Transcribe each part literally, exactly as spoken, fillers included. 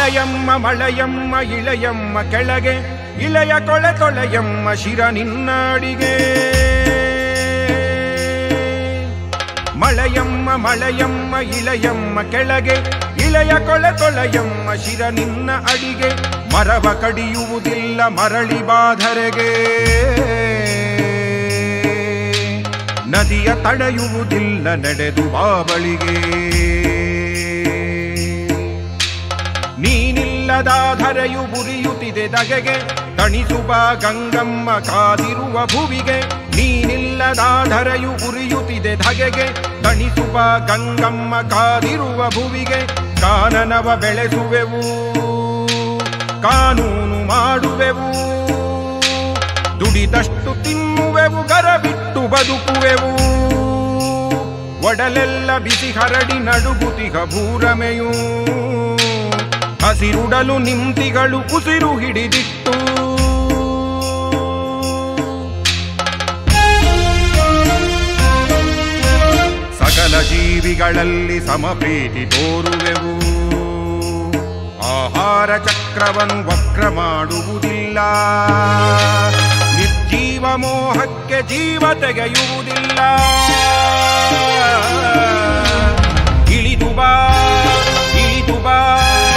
ಮಳೆಯಮ್ಮ ಮಳೆಯಮ್ಮ ಇಳೆಯಮ್ಮ ಕೆಳಗೆ ಇಳೆಯ ಕೊಳೆ ತೊಳೆಯಮ್ಮ ಶಿರ ನಿನ್ನಾಡಿಗೆ ಮಳೆಯಮ್ಮ ಮಳೆಯಮ್ಮ ಇಳೆಯಮ್ಮ ಕೆಳಗೆ ಇಳೆಯ ಕೊಳೆ ತೊಳೆಯಮ್ಮ ಶಿರ ನಿನ್ನ ಅಡಿಗೆ ಮರವ ಕಡಿಯುವುದಿಲ್ಲ ಮರಳಿ ಬಾಧರೆಗೆ ನದಿಯ ತಡೆಯುವುದಿಲ್ಲ ನಡೆದು ಬಾಬಳಿಗೆ ನೀನಿಲ್ಲದ ಧರೆಯು ಉರಿಯುತ್ತಿದೆ ದಗೆಗೆ ತಣಿಸುವ ಗಂಗಮ್ಮ ಕಾದಿರುವ ಭುವಿಗೆ ನೀನಿಲ್ಲದ ಧರೆಯು ಉರಿಯುತ್ತಿದೆ ಧಗೆಗೆ ತಣಿಸುವ ಗಂಗಮ್ಮ ಕಾದಿರುವ ಭುವಿಗೆ ಕಾನನವ ಬೆಳೆಸುವೆವು ಕಾನೂನು ಮಾಡುವೆವು ದುಡಿದಷ್ಟು ತಿನ್ನುವೆವು ಗರ ಬಿಟ್ಟು ಬದುಕುವೆವು ಒಡಲೆಲ್ಲ ಬಿಸಿ ಹರಡಿ ನಡುಗುತಿಗ ಭೂರಮೆಯೂ ಹಸಿರುಡಲು ನಿಂತಿಗಳು ಉಸಿರು ಹಿಡಿದಿಟ್ಟು ಸಕಲ ಜೀವಿಗಳಲ್ಲಿ ಸಮಪ್ರೀತಿ ತೋರುವೆವು ಆಹಾರ ಚಕ್ರವನ್ನು ವಕ್ರ ಮಾಡುವುದಿಲ್ಲ ನಿರ್ಜೀವ ಮೋಹಕ್ಕೆ ಜೀವ ತೆಗೆಯುವುದಿಲ್ಲ ಇಳಿದು ಬಾ ಇಳಿದು ಬಾ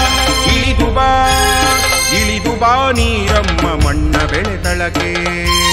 ಇಳಿದು ಬಾ ಇಳಿದು ಬಾ ನೀರಮ್ಮ ಮಣ್ಣ ಬೆಳೆ ತಳಗೆ